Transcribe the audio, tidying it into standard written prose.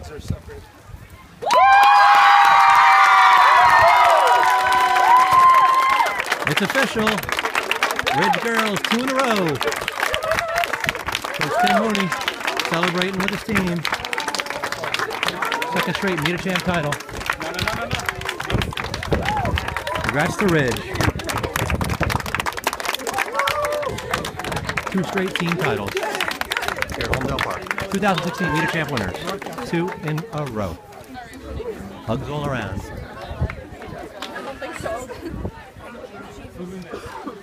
kids are suffering. It's official. Ridge girls 2 in a row. Coach Tim Mooney celebrating with his team. Second straight meet a champ title. Congrats to Ridge. 2 straight team titles. Here at Holmdel Park. 2016 meet a champ winners. 2 in a row. Hugs all around. I don't think so.